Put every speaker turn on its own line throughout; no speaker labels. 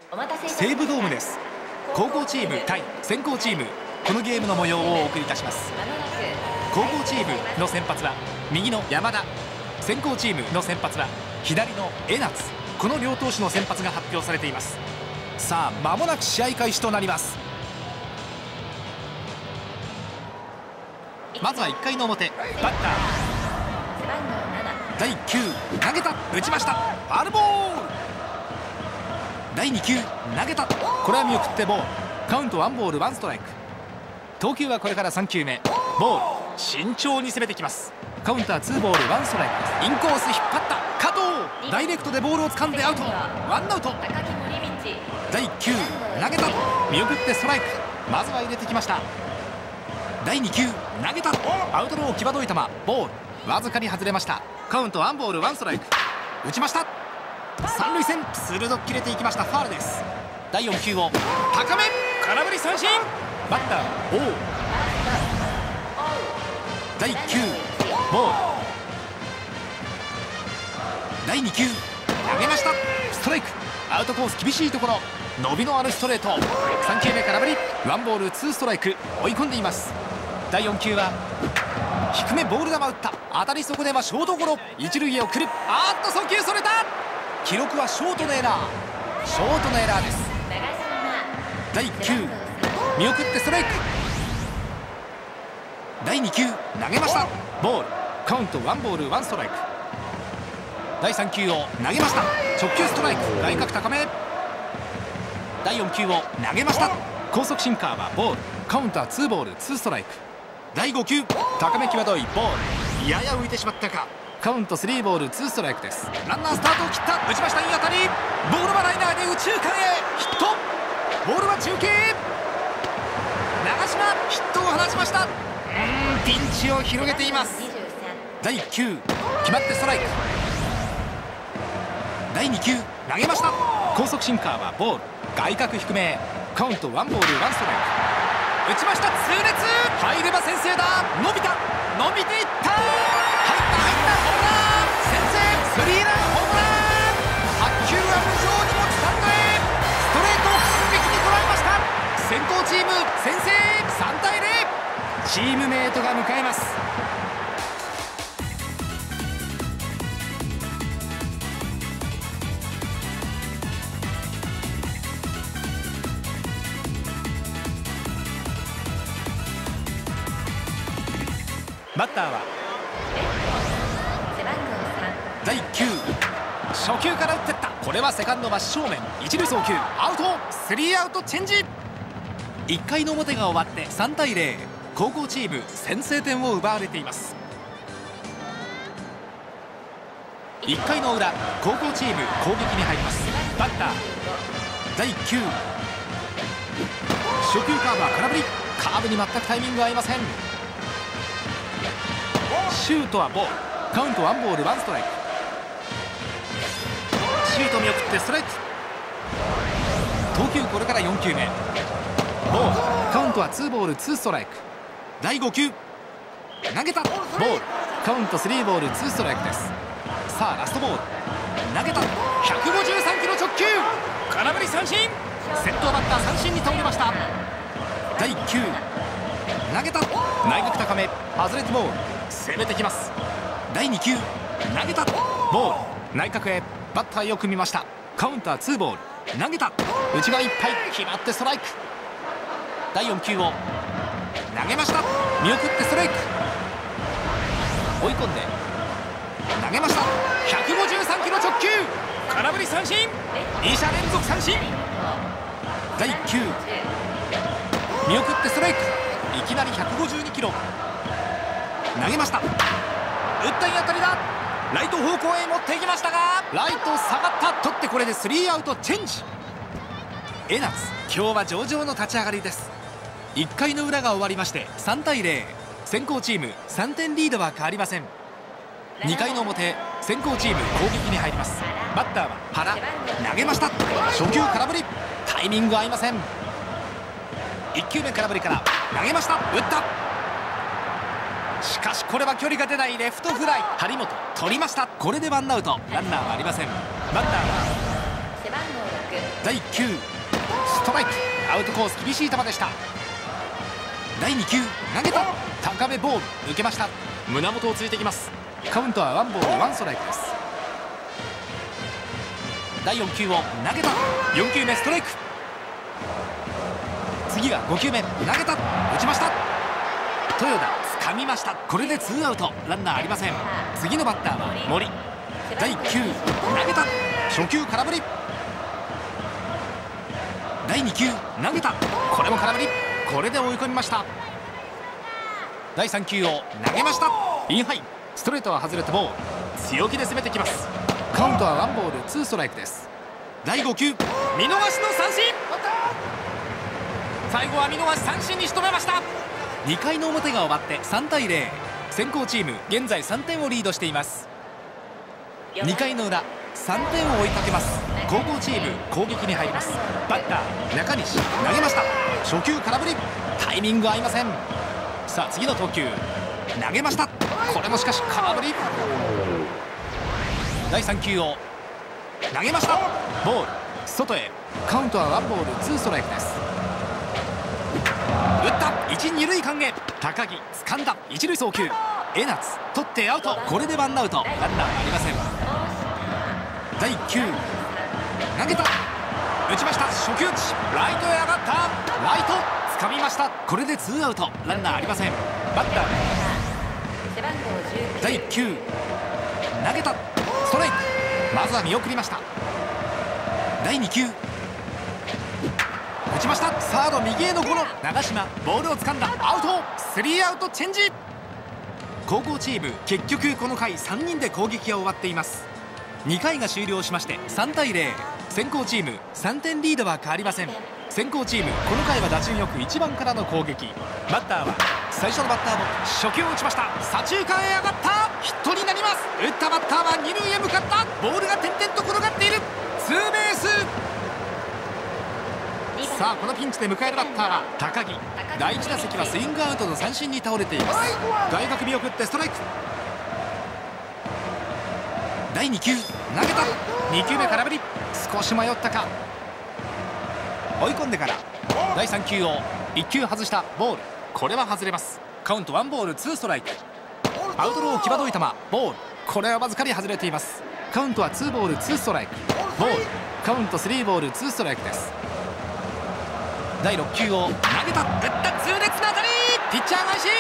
西武ドームです。高校チーム対先行チーム、このゲームの模様をお送りいたします。高校チームの先発は右の山田、先行チームの先発は左の江夏、この両投手の先発が発表されています。さあ間もなく試合開始となります。まずは1回の表、バッター第1球投げた、打ちました、ファウルボール。第2球投げた、これは見送ってボール、カウント1ボール1ストライク。投球はこれから3球目、ボール、慎重に攻めてきます。カウンター2ボール1ストライクです。インコース引っ張った加藤、ダイレクトでボールを掴んでアウト、ワンアウト。第1球投げた、見送ってストライク、まずは入れてきました。第2球投げた、アウトロー際どい球、ボール、わずかに外れました。カウント1ボール1ストライク。打ちました、三塁線、鋭く切れていきました、ファウルです。第4球を高め、空振り三振。バッターボール。第1球ボール。第2球投げました、ストライク。アウトコース厳しいところ、伸びのあるストレート。3球目空振り、ワンボール2ストライク、追い込んでいます。第4球は低めボール球打った、当たりそこではショートゴロ、一塁へ送る、送球それた。記録はショートのエラー、ショートのエラーです。第1球見送ってストライク。第2球投げました、ボール、カウント1ボール1ストライク。第3球を投げました、直球ストライク、外角高め。第4球を投げました、高速シンカーはボール、カウンター2ボール2ストライク。第5球高め際どいボール、やや浮いてしまったか、カウント3ボール2ストライクです。ランナースタートを切った、打ちました、いい当たり、ボールはライナーで右中間へヒット。ボールは中継、長嶋ヒットを放ちました。ピンチを広げています。第1球決まってストライク。第2球投げました、高速シンカーはボール、外角低め、カウント1ボール1ストライク。打ちました、痛烈、入れば先制だ、伸びた、伸びていった、入ったホームラン、先制スリーランホームラン。白球は無情にもスタンドへ、ストレートを完璧に捉えました。先行チーム先制、3対0、チームメートが迎えます。バッターは第1球、初球から打っていった、これはセカンド真正面、一塁送球アウト、スリーアウトチェンジ。1回の表が終わって3対0、高校チーム先制点を奪われています。1回の裏、高校チーム攻撃に入ります。バッター第1球、初球カーブは空振り、カーブに全くタイミングが合いません。シュートはボール、カウント1ボール1ストライク。シュート見送ってストライク。投球これから4球目、ボール、カウントは2ボール2ストライク。第5球投げた、ボール、カウント3ボール2ストライクです。さあラストボール、投げた、153キロ直球、空振り三振。先頭バッター三振に倒れました。第1球投げた、内角高め、外れてボール、攻めてきます。第2球投げた、ボール、内角へ、バッターよく見ました、カウンター2ボール、投げた、内側いっぱい、決まってストライク。第4球を投げました、見送ってストライク。追い込んで投げました、153キロ直球、空振り三振、2者連続三振。第1球見送ってストライク、いきなり152キロ投げました、打ったいい当たりだ、ライト方向へ持っていきましたが、ライト下がった、取ってこれでスリーアウトチェンジ。江夏、今日は上々の立ち上がりです。1回の裏が終わりまして3対0、先行チーム3点リードは変わりません。2回の表、先行チーム攻撃に入ります。バッターは原、投げました、初球空振り、タイミング合いません。1球目空振りから投げました、打った、しかしこれは距離が出ないレフトフライ、張本取りました。これでワンアウト、ランナーはありません。バッターは第1球ストライク、アウトコース厳しい球でした。第2球投げた、高めボール抜けました。胸元をついてきます。カウントはワンボールワンストライクです。第4球を投げた、4球目ストライク。次が5球目投げた、打ちました。豊田掴みました。これでツーアウト、ランナーありません。次のバッターは森。第1球投げた、初球空振り。第2球投げた、これも空振り。これで追い込みました。第3球を投げました。インハイ、ストレートは外れてボール。強気で攻めてきます。カウントはワンボールツーストライクです。第5球見逃しの三振。最後は見逃し三振に仕留めました。2回の表が終わって3対0、先攻チーム現在3点をリードしています。2回の裏、3点を追いかけます。後攻チーム攻撃に入ります。バッター中西投げました。初球空振り、タイミング合いません。さあ次の投球投げました。これもしかし空振り。第3球を投げました。ボール外へ。カウントはワンボールツーストライクです。打った、1、2塁間へ。高木掴んだ、1塁送球。江夏取ってアウト。これでワンアウト、ランナーありません。第1球投げた、打ちました。初球打ち、ライトへ上がった。ライト掴みました。これでツーアウト、ランナーありません。バッター第1球投げた、ストライク。まずは見送りました。第2球打ちました。サード右へのゴロ。長嶋ボールを掴んだ、アウト。スリーアウトチェンジ。後攻チーム結局この回3人で攻撃が終わっています。2回が終了しまして3対0、先攻チーム3点リードは変わりません。先攻チームこの回は打順よく1番からの攻撃。バッターは最初のバッターも初球を打ちました。左中間へ上がった、ヒットになります。打ったバッターは2塁へ向かった。ボールが点々と転がっている。ツーベース。さあこのピンチで迎えるバッターは高木。第1打席はスイングアウトの三振に倒れています。外角見送ってストライク。第2球投げた、2球目空振り。少し迷ったか。追い込んでから第3球を1球外したボール。これは外れます。カウントワンボールツーストライク。アウトロー際どい球、ボール。これはわずかに外れています。カウントはツーボールツーストライク。ボール。カウント3ボールツーストライクです。第6球を投げた、打った、痛烈な当たり。ピッチャー返し。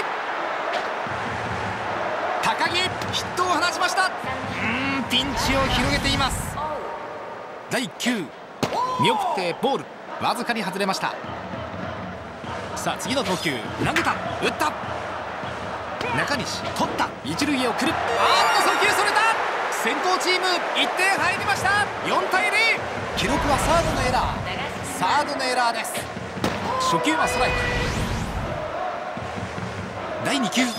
高木ヒットを放ちました。ピンチを広げています。第1球見送ってボール、わずかに外れました。さあ次の投球投げた、打った。中西取った、一塁へ送る。送球それた。先行チーム1点入りました。4対0。記録はサードのエラー。サードのエラーです。初球はストライク。第2球打った、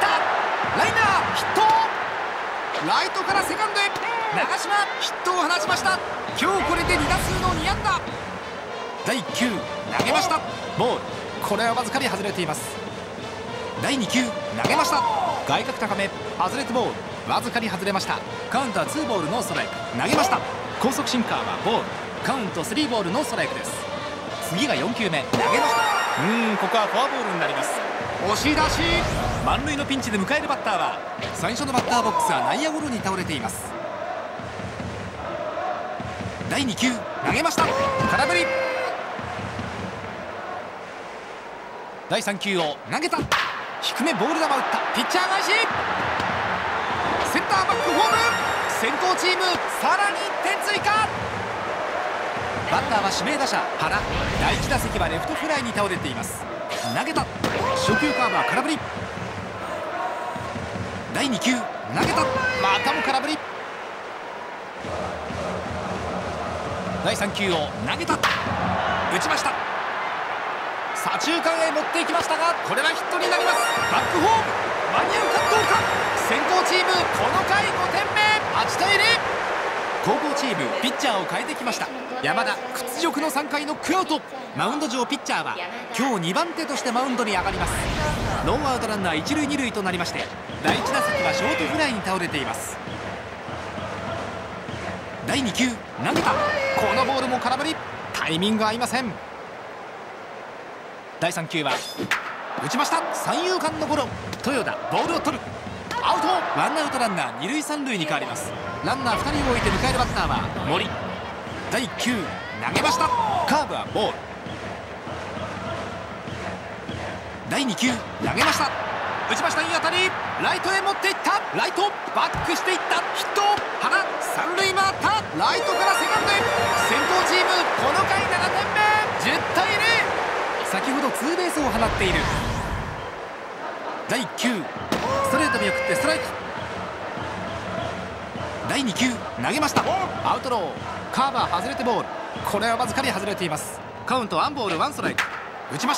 ライナーヒット。ライトからセカンドへ。長嶋ヒットを放ちました。今日これで2打数の2安打。第1球投げました、ボール。これはわずかに外れています。第2球投げました、外角高め、外れてボール。わずかに外れました。カウントは2ボールノーストライク。投げました、高速シンカーはボール。カウント3ボールノーストライクです。次が4球目投げました。ここはフォアボールになります。押し出し。満塁のピンチで迎えるバッターは最初のバッターボックスは内野ゴロに倒れています。第2球投げました、空振り。第3球を投げた、低めボール球打った、ピッチャー返し。センターバックホーム。先行チームさらに1点追加。バッターは指名打者原。第1打席はレフトフライに倒れています。投げた、初球カーブは空振り。第2球投げた、またも空振り。第3球を投げた、打ちました。左中間へ持っていきましたが、これはヒットになります。バックホーム間に合うかどうか。先行チームこの回5点目、8対0。後攻チームピッチャーを変えてきました。山田屈辱の3回のクアウト。マウンド上ピッチャーは今日2番手としてマウンドに上がります。ノーアウトランナー1塁2塁となりまして、第1打席はショートフライに倒れています。 第2球投げた。このボールも空振り。タイミング合いません。第3球は打ちました。三遊間のゴロ。豊田ボールを取る。アウト。ワンアウトランナー2塁3塁に変わります。ランナー2人を置いて迎えるバッターは森。第1球投げました。カーブはボール。第2球投げました。打ちました。いい当たり。ライトへ持っていった。ライトバックしていった。ヒット。原三塁回った。ライトからセカンドへ。先行チームこの回7点目。10対0。先ほどツーベースを放っている。第1球ストレート見送ってストライク。第2球投げました。アウトロー。カーバー外れてボール。これはわずかに外れています。カウントワンボールワンストライク。打ちました。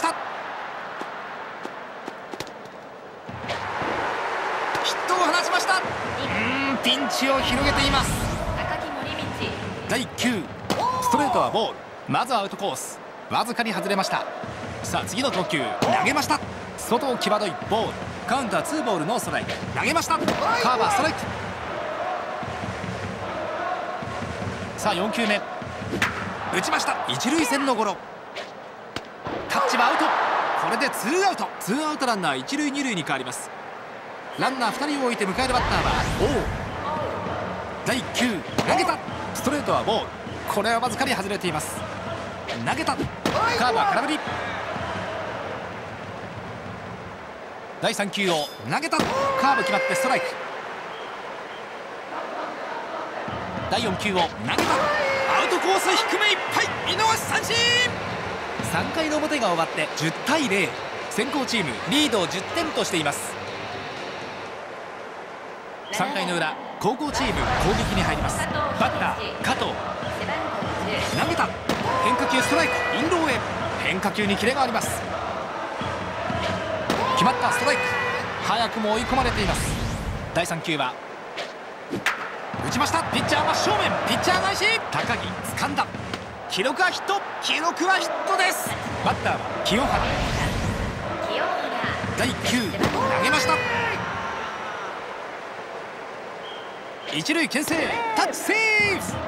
ヒットを放ちました。ピンチを広げています。第1球ストレートはボール。まずはアウトコース。わずかに外れました。さあ次の投球投げました。外を際どいボール。カウントはツーボールノーストライク。投げました。カーバーストライク。さあ4球目打ちました。一塁線のゴロ。タッチはアウト。これでツーアウト。ツーアウトランナー一塁二塁に変わります。ランナー2人を置いて迎えるバッターは王。第1球投げた。ストレートはボール。これはわずかに外れています。投げた。カーブは空振り。第3球を投げた。カーブ決まってストライク。第4球を投げた。アウトコース低めいっぱい。見逃し三振。3回の表が終わって10対0。先攻チームリードを10点としています。3回の裏後攻チーム攻撃に入ります。バッター加藤。投げた。変化球ストライク。インローへ。変化球にキレがあります。決まったストライク。早くも追い込まれています。第3球は打ちました。ピッチャーは正面。ピッチャー返し。高木掴んだ。記録はヒット。記録はヒットです。バッターは清原。第1球投げました。一塁牽制。タッチセーフ。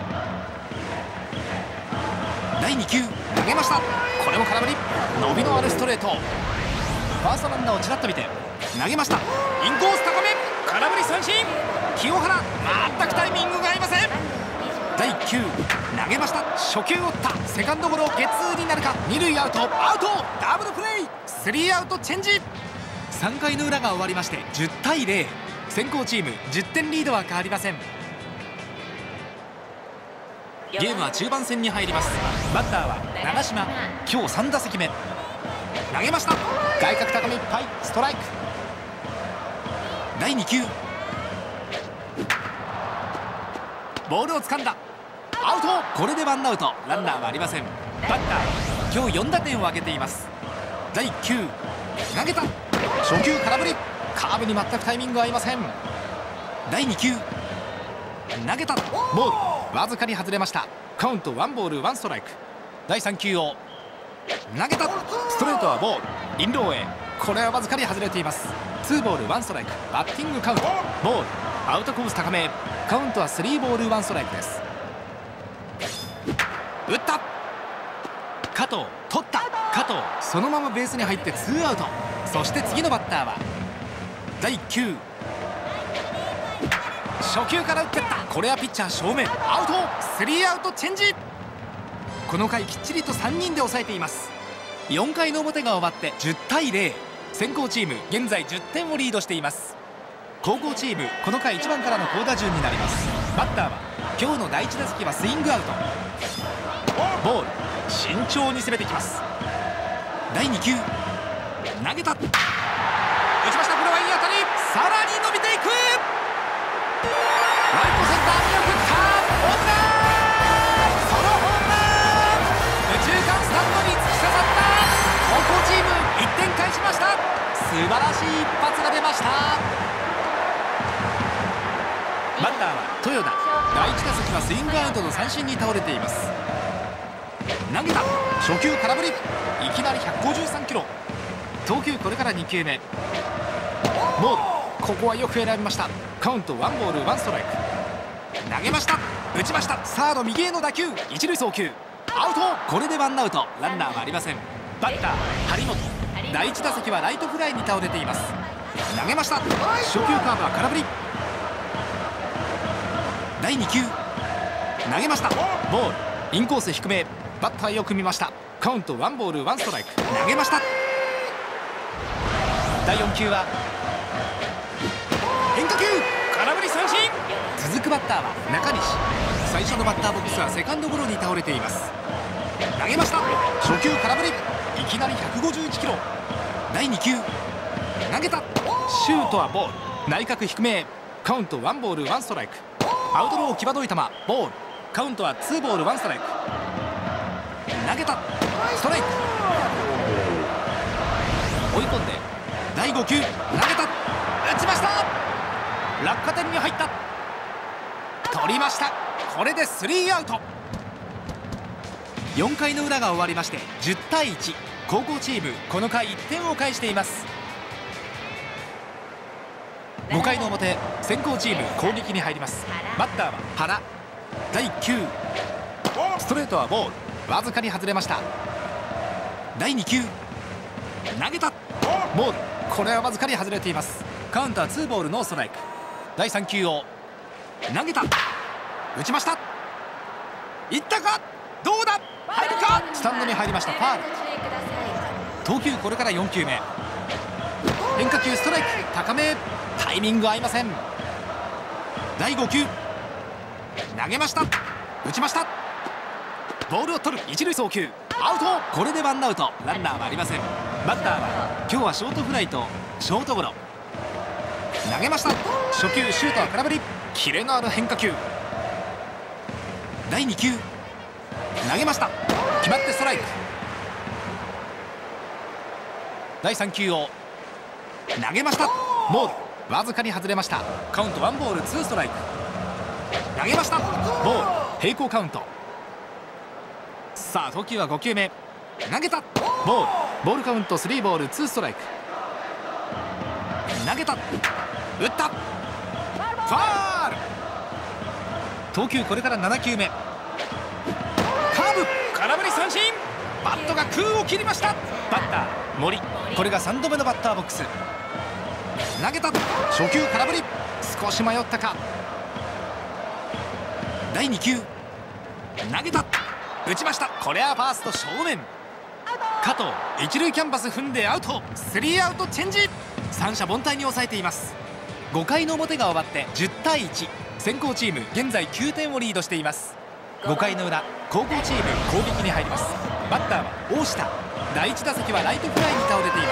第2球投げました。これも空振り。伸びのあるストレート。ファーストランナーをちらっと見て投げました。インコース高め。空振り三振。清原全くタイミングが合いません。第1球投げました。初球を打った。セカンドゴロゲッツーになるか。二塁アウト。アウト。ダブルプレー。スリーアウトチェンジ。3回の裏が終わりまして10対0。先攻チーム10点リードは変わりません。ゲームは中盤戦に入ります。バッターは長嶋。今日3打席目。投げました。外角高めいっぱい。ストライク。第2球ボールを掴んだ。アウト。これでワンアウト。ランナーはありません。バッター今日4打点を挙げています。第1球投げた。初球空振り。カーブに全くタイミング合いません。第2球投げた。ボールわずかに外れました。カウントワンボールワンストライク。第3球を投げた。ストレートはボール。インローへ。これはわずかに外れています。ツーボールワンストライク。バッティングカウントボール。アウトコース高め。カウントはスリーボールワンストライクです。打った。加藤取った。加藤そのままベースに入ってツーアウト。そして次のバッターは第1球初球から打ってった。これはピッチャー正面。アウト。スリーアウトチェンジ。この回きっちりと3人で抑えています。4回の表が終わって10対0。先攻チーム現在10点をリードしています。後攻チームこの回1番からの好打順になります。バッターは今日の第1打席はスイングアウト。ボール。慎重に攻めてきます。第2球投げた。打ちました。これはいい当たり。さらに伸びていく。ライトセンター見送った。ホームラン。ソロホームラン。右中間スタンドに突き刺さった。後攻チーム1点返しました。素晴らしい一発が出ました。バッターは豊田。第1打席はスイングアウトの三振に倒れています。投げた。初球空振り。いきなり153キロ。投球これから2球目。ボール。ここはよく選びました。カウントワンボールワンストライク。投げました。 打ちました。サード右への打球、一塁送球アウト。これでワンアウト、ランナーはありません。バッター張本、第1打席はライトフライに倒れています。投げました。初球カーブは空振り。第2球投げました。ボール、インコース低め、バッターよく見ました。カウントワンボールワンストライク。投げました。第4球は変化球、空振り三振。続くバッターは中西、最初のバッターボックスはセカンドゴロに倒れています。投げました。初球空振り、いきなり151キロ。第2球投げた。シュートはボール、内角低め、カウントワンボールワンストライク。アウトロー際どい球、ボール、カウントはツーボールワンストライク。投げた、ストライク。追い込んで第5球投げた、打ちました。落下点に入った、取りました。これでスリーアウト。4回の裏が終わりまして10対1、高校チームこの回1点を返しています。5回の表、先攻チーム攻撃に入ります。バッターは原。第1球ストレートはボール、わずかに外れました。第2球投げた、ボール、これはわずかに外れています。カウントはツーボールノーストライク。第3球を投げた、打ちました。いったか、どうだ、入るか、スタンドに入りました。ファウル。投球これから4球目、変化球ストライク、高め、タイミング合いません。第5球投げました、打ちました。ボールを取る、一塁送球アウト。これでワンアウト、ランナーはありません。バッターは今日はショートフライとショートゴロ。投げました。初球シュートは空振り、キレのある変化球。第2球投げました、決まってストライク。第3球を投げました。ボール、わずかに外れました。カウントワンボールツーストライク。投げました。ボール、平行カウント。さあ投球は5球目、投げた。ボールカウントスリーボールツーストライク。投げた、打った、ファール。投球これから7球目、カーブ、空振り三振。バットが空を切りました。バッター森、これが3度目のバッターボックス。投げた、初球空振り、少し迷ったか。第2球投げた、打ちました。これはファースト正面。加藤、一塁キャンバス踏んでアウト。スリーアウトチェンジ。三者凡退に抑えています。5回の表が終わって10対1、先攻チーム現在9点をリードしています。5回の裏、後攻チーム攻撃に入ります。バッターは大下。第1打席はライトフライに倒れています。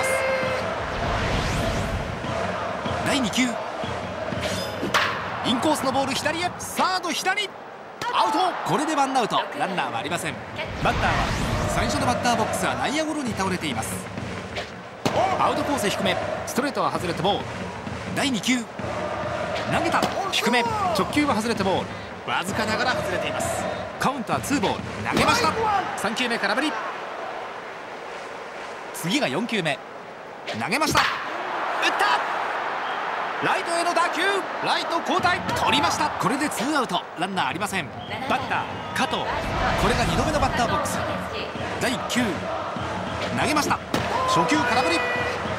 第2球インコースのボール左へ、サード左、アウト。これでワンアウト、ランナーはありません。バッターは最初のバッターボックスは内野ゴロに倒れています。アウトコース低め、ストレートは外れてボール。第2球投げた、低め、直球は外れてボール、わずかながら外れています。カウントはツーボール。投げました。3球目空振り。次が4球目、投げました、打った、ライトへの打球、ライト交代、取りました。これでツーアウト、ランナーありません。バッター加藤、これが2度目のバッターボックス。第1球投げました、初球空振り。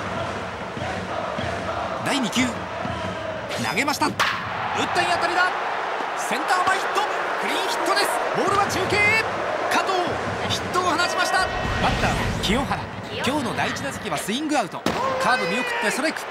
第2球投げました、打ったいい当たりだ、センター前ヒット、クリーンヒットです。ボールは中継へ、加藤ヒットを放ちました。バッター清原、今日の第1打席はスイングアウト、カーブ見送ってストライク。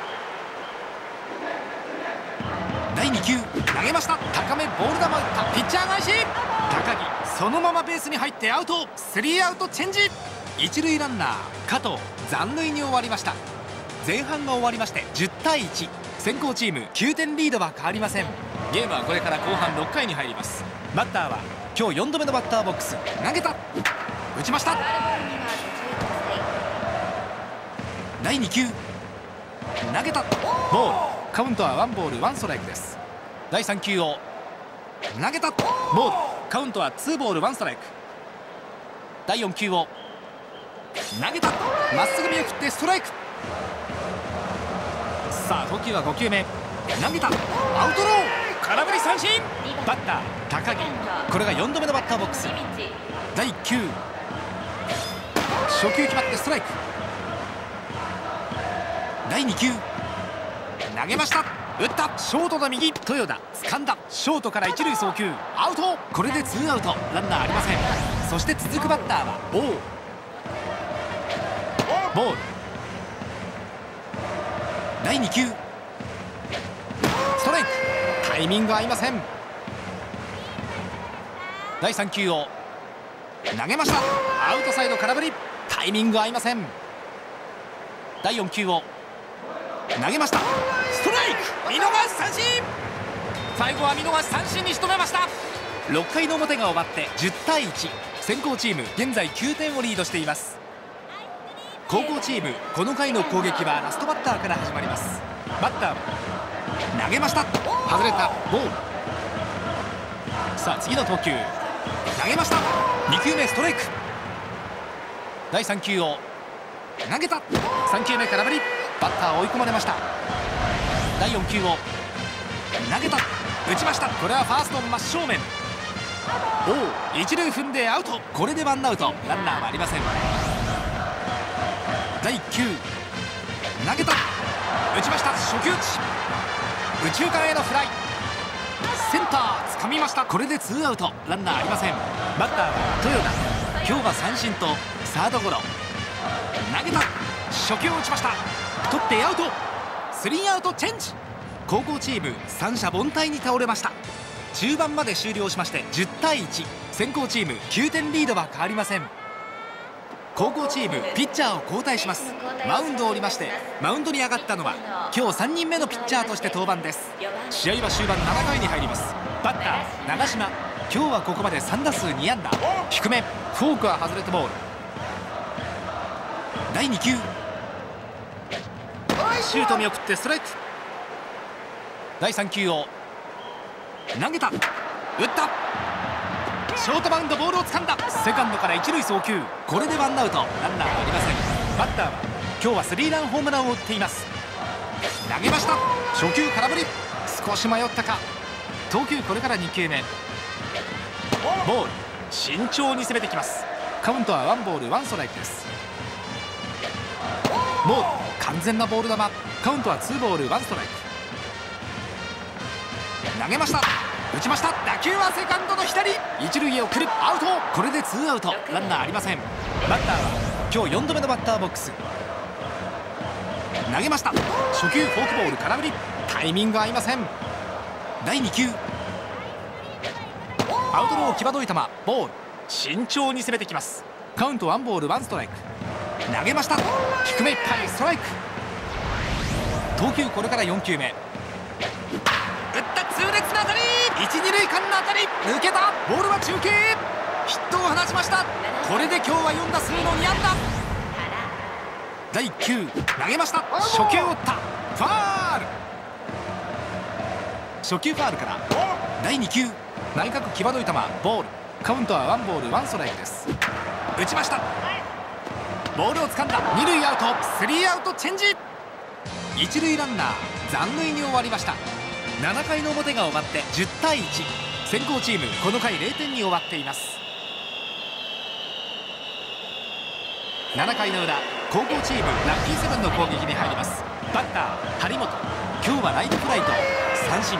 第2球投げました、高めボール球打った、ピッチャー返し、高木そのままベースに入ってアウト。スリーアウトチェンジ。一塁ランナー加藤残塁に終わりました。前半が終わりまして10対1、先攻チーム9点リードは変わりません。ゲームはこれから後半6回に入ります。バッターは今日4度目のバッターボックス。投げた、打ちました。第2球投げた、ボール、カウントはワンボールワンストライクです。第3球を投げた、ボール、カウントはツーボールワンストライク。第4球を投げた、まっすぐ見送ってストライク。さあ投球は5球目、投げた、アウトロー、空振り三振。 バッター高木、これが4度目のバッターボックス。第1球、初球決まってストライク。第2球、投げました。打った。ショートの右、豊田掴んだ。ショートから一塁送球、アウト。これでツーアウト、ランナーありません。そして続くバッターはボール。第2球、ストライク。タイミング合いません。第3球を投げました。アウトサイド空振り。タイミング合いません。第4球を投げました。ストライク。見逃し三振。最後は見逃し三振に仕留めました。6回の表が終わって10対1、先攻チーム現在9点をリードしています。後攻チーム、この回の攻撃はラストバッターから始まります。バッターは投げました。外れた。ボール。さあ次の投球、投げました。2球目ストライク。第3球を投げた。3球目空振り。バッター追い込まれました。第4球を投げた。打ちました。これはファースト真正面。一塁踏んでアウト。これでワンアウト、ランナーはありません。第1球、投げた。打ちました。初球打ち。右中間へのフライ。センター掴みました。これでツーアウト、ランナーありません。バッターは豊田、今日は三振とサードゴロ。投げた。初球を打ちました。取ってアウト。スリーアウトチェンジ。後攻チーム三者凡退に倒れました。中盤まで終了しまして10対1、先攻チーム9点リードは変わりません。後攻チームピッチャーを交代します。マウンドを降りまして、マウンドに上がったのは今日3人目のピッチャーとして登板です。試合は終盤7回に入ります。バッター長嶋、今日はここまで3打数2安打。低めフォークは外れてボール。第2球、シュート見送ってストライク。第3球を投げた。打った。ショートバウンド、ボールを掴んだ。セカンドから一塁送球。これでワンアウト、ランナーはありません。バッターは今日はスリーランホームランを打っています。投げました。初球空振り。少し迷ったか。投球これから2球目。ボール。慎重に攻めてきます。カウントはワンボールワンストライクです。ボール。完全なボール球。カウントはツーボールワンストライク。投げました。打ちました。打球はセカンドの左。一塁へ送る。アウト。これでツーアウト、ランナーありません。バッターは今日4度目のバッターボックス。投げました。初球フォークボール空振り。タイミング合いません。第2球、アウトロー際どい球。ボール。慎重に攻めてきます。カウントワンボールワンストライク。投げました。低めいっぱいストライク。投球これから4球目。打った。痛烈な当たり。一二塁間の当たり。抜けた。ボールは中継。ヒットを放ちました。これで今日は4打数の2安打。第1球投げました。初球を打った。ファール。初球ファールから第2球、内角際どい球。ボール。カウントはワンボールワンストライクです。打ちました。ボールを掴んだ。二塁アウト。スリーアウトチェンジ。一塁ランナー残塁に終わりました。7回の表が終わって10対1、先攻チームこの回0点に終わっています。7回の裏、後攻チームラッキーセブンの攻撃に入ります。バッター張本、今日はライトフライと三振。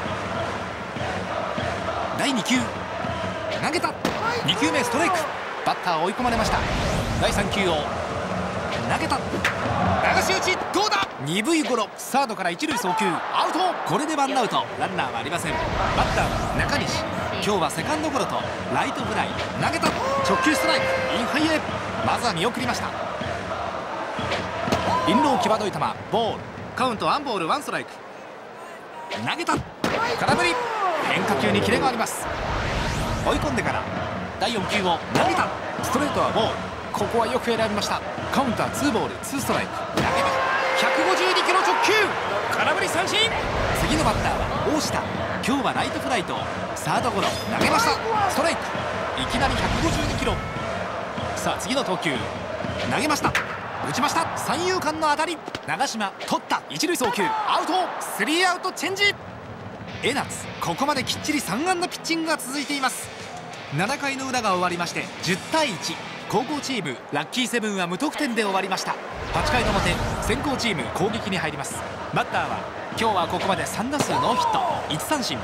第2球投げた。2球目ストライク。バッター追い込まれました。第3球を投げた。流し打ち。どうだ。鈍いゴロ。サードから一塁送球。アウト。これでワンアウト、ランナーはありません。バッターは中西、今日はセカンドゴロとライトフライ。投げた。直球ストライク。インハイへ。まずは見送りました。インロー際どい球。ボール。カウントワンボールワンストライク。投げた。空振り。変化球にキレがあります。追い込んでから第4球を投げた。ストレートはボール。ここはよく選びました。カウンターツーボールツーストライク。投げました。152キロ直球。空振り三振。次のバッターは大下、今日はライトフライとサードゴロ。投げました。ストライク。いきなり152キロ。さあ次の投球、投げました。打ちました。三遊間の当たり。長嶋取った。一塁送球。アウト。スリーアウトチェンジ。 江夏、ここまできっちり3安打ピッチングが続いています。7回の裏が終わりまして10対1、後攻チームラッキーセブンは無得点で終わりました。8回の表、先攻チーム攻撃に入ります。バッターは今日はここまで3打数ノーヒット1三振。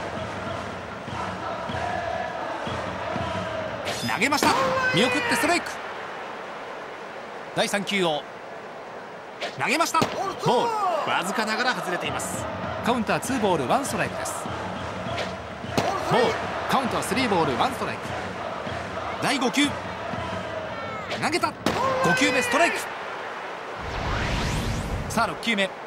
投げました。見送ってストライク。第3球を投げました。ボール、わずかながら外れています。カウントは2ボール1ストライクです。ボール、カウントは3ボール1ストライク。第5球投げた。5球目ストライク。さあ6球目打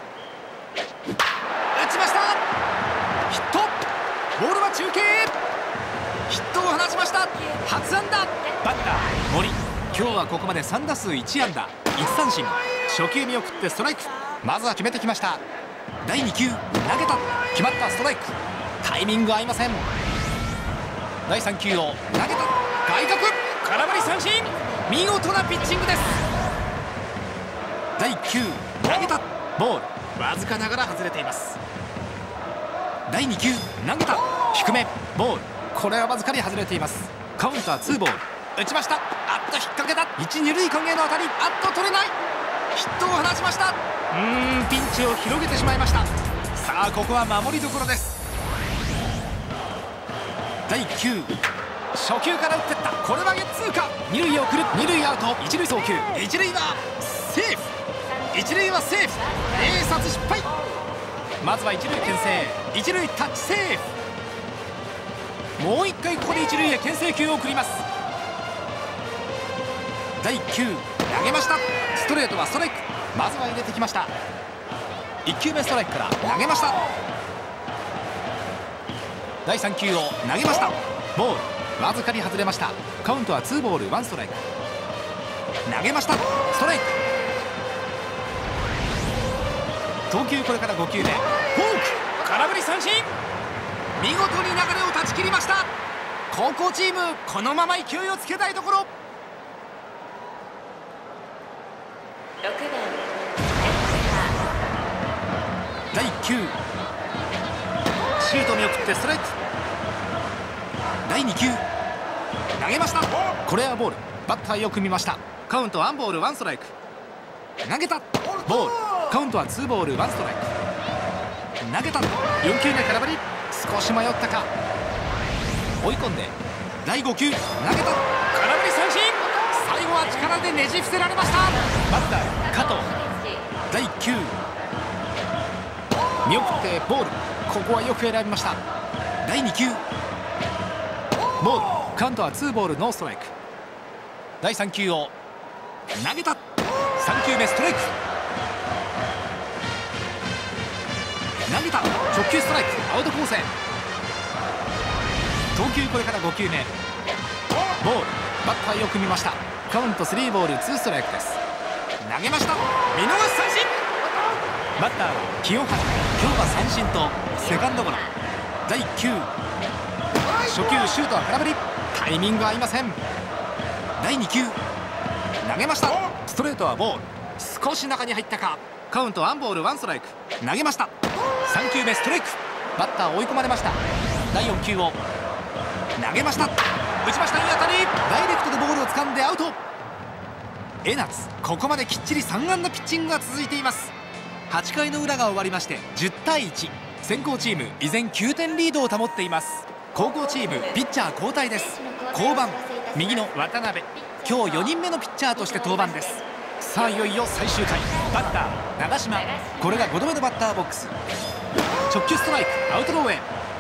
ちました。ヒット。ボールは中継。ヒットを放ちました。初安打。バッター森、今日はここまで3打数1安打1三振。初球見送ってストライク。まずは決めてきました。第2球投げた。決まった。ストライク。タイミング合いません。第3球を投げた。外角、空振り三振。見事なピッチングです。第1球投げた。ボール、わずかながら外れています。第2球投げた。低め、ボール、これはわずかに外れています。カウントは2ボール。打ちました。あっと引っ掛けた。1、2塁間への当たり。あっと取れない。ヒットを放ちました。ピンチを広げてしまいました。さあここは守りどころです。第1球、初球から打っていった。これはゲッツーか。2塁へ送る。2塁アウト。1塁送球。1塁はセーフ。1塁はセーフ。併殺失敗。まずは1塁牽制。1塁タッチセーフ。もう1回ここで1塁へ牽制球を送ります。第1球投げました。ストレートはストライク。まずは入れてきました。1球目ストライクから投げました。第3球を投げました。ボール、わずかに外れました。カウントは2ボール1ストライク。投げました。ストライク。投球これから5球目。フォーク、空振り三振。見事に流れを断ち切りました。高校チームこのまま勢いをつけたいところ。第1球シュート見送ってストライク。第2球投げました。これはボール。バッターよく見ました。カウント1ボール1ストライク。投げた。ボール、カウントは2ボール1ストライク。投げた。4球目空振り。少し迷ったか。追い込んで第5球投げた。空振り三振。最後は力でねじ伏せられました。バッター加藤。第1球見送ってボール。ここはよく選びました。第2球ボール。カウントは2ボールノーストライク。第3球を投げた。3球目ストライク。投げた。直球ストライク。アウトコースへ。投球これから5球目。ボール。バッターよく見ました。カウント3ボール2ストライクです。投げました。見逃し三振。バッターは清原。今日は三振とセカンドゴロ。第1球初球シュートは空振り。タイミング合いません。第2球投げました。ストレートはボール。少し中に入ったか。カウント1ボール1ストライク。投げました。3球目ストライク。バッター追い込まれました。第4球を投げました。打ちました。いい当たり。ダイレクトでボールを掴んでアウト。江夏、ここまできっちり3安打ピッチングが続いています。8回の裏が終わりまして10対1、先攻チーム依然9点リードを保っています。後攻チームピッチャー交代です。降板右の渡辺、今日4人目のピッチャーとして登板です。さあいよいよ最終回。バッター長嶋、これが5度目のバッターボックス。直球ストライク。アウトローへ。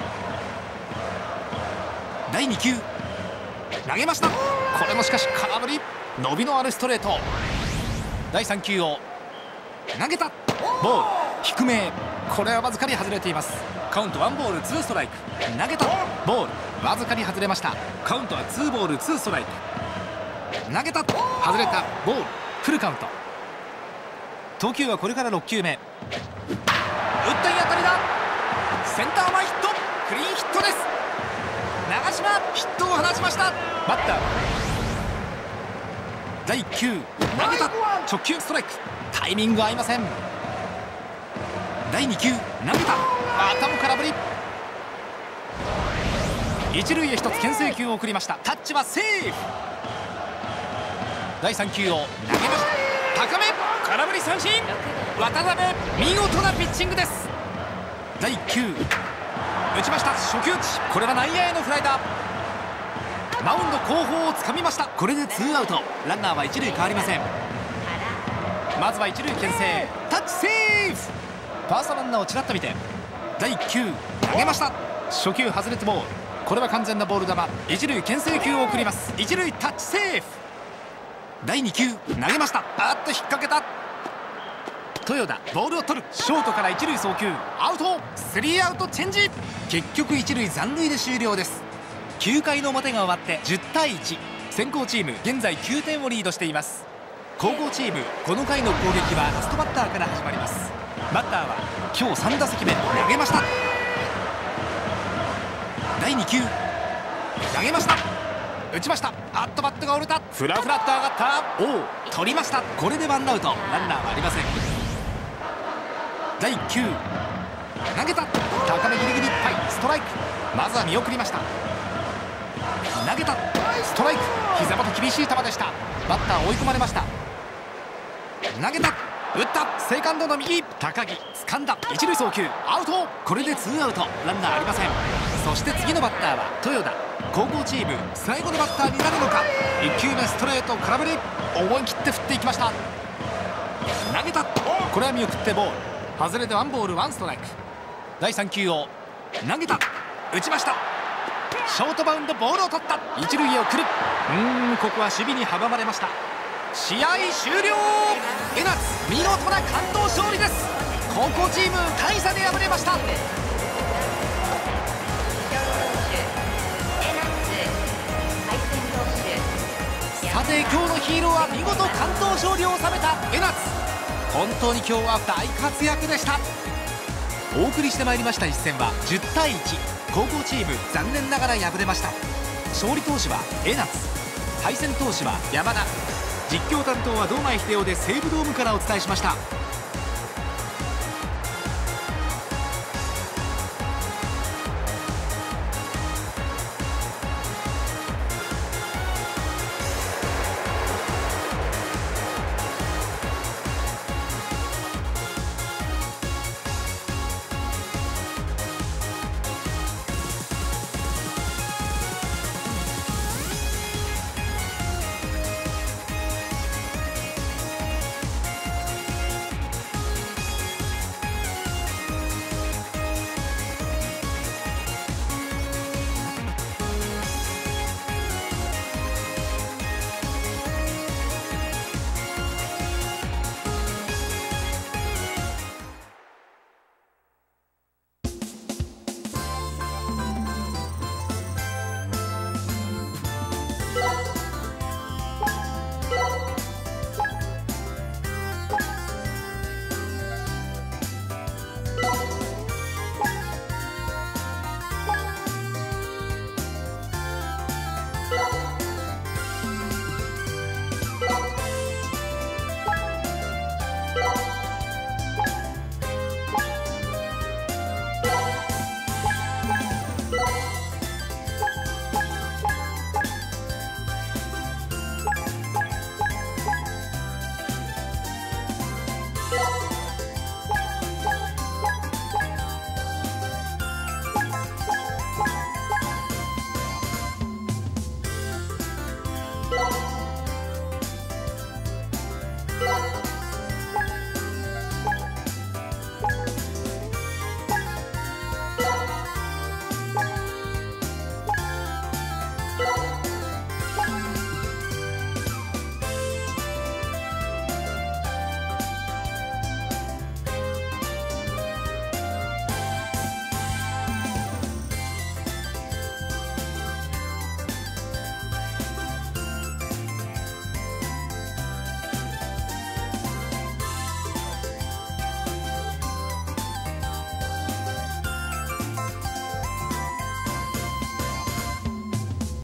第2球投げました。これもしかし空振り。伸びのあるストレート。第3球を投げた。ボール低め。これはわずかに外れています。カウント1ボール2ストライク。投げた。ボールわずかに外れました。カウントは2ボール2ストライク。投げた。外れた。ボールフルカウント。投球はこれから6球目。打ったいい当たりだ。センター前ヒット。クリーンヒットです。長嶋ヒットを放ちました。バッター第1球投げた。直球ストライク。タイミング合いません。第2球投げた。またも空振り。 一塁へ1つ牽制球を送りました。タッチはセーフ。第3球を投げました。高め、空振り三振。渡辺、見事なピッチングです。第1球打ちました。初球打ち、これは内野へのフライだ。マウンド後方をつかみました。これでツーアウト、ランナーは一塁変わりません。まずは一塁牽制、タッチセーフ。ファーストランナーをちらっと見て、第1球投げました。初球外れてボール、これは完全なボール球。一塁牽制球を送ります。一塁タッチセーフ。第2球投げました。あっと引っ掛けた。豊田ボールを取る。ショートから一塁送球、アウト。スリーアウトチェンジ。結局一塁残塁で終了です。9回の表が終わって10対1、先攻チーム現在9点をリードしています。後攻チーム、この回の攻撃はラストバッターから始まります。バッターは今日3打席目、投げました。第2球投げました。打ちました。あっとバットが折れた。フラフラっと上がった。おお、取りました。これでワンアウト、ランナーはありません。第1球投げた。高めギリギリいっぱい、ストライク。まずは見送りました。投げた、ストライク。膝元厳しい球でした。バッター追い込まれました。投げた、打った。セカンドの右、高木掴んだ。一塁送球、アウト。これでツーアウト、ランナーありません。そして次のバッターは豊田。後攻チーム最後のバッターになるのか。1球目ストレート空振り、思い切って振っていきました。投げた、これは見送ってボール。外れてワンボールワンストライク。第3球を投げた、打ちました。ショートバウンド、ボールを取った。一塁へ送る。ここは守備に阻まれました。試合終了。江夏、見事な完投勝利です。高校チーム大差で敗れました。さて今日のヒーローは見事完投勝利を収めた江夏。本当に今日は大活躍でした。お送りしてまいりました一戦は10対1、高校チーム残念ながら敗れました。勝利投手は江夏、敗戦投手は山田。実況担当は堂前秀夫で西武ドームからお伝えしました。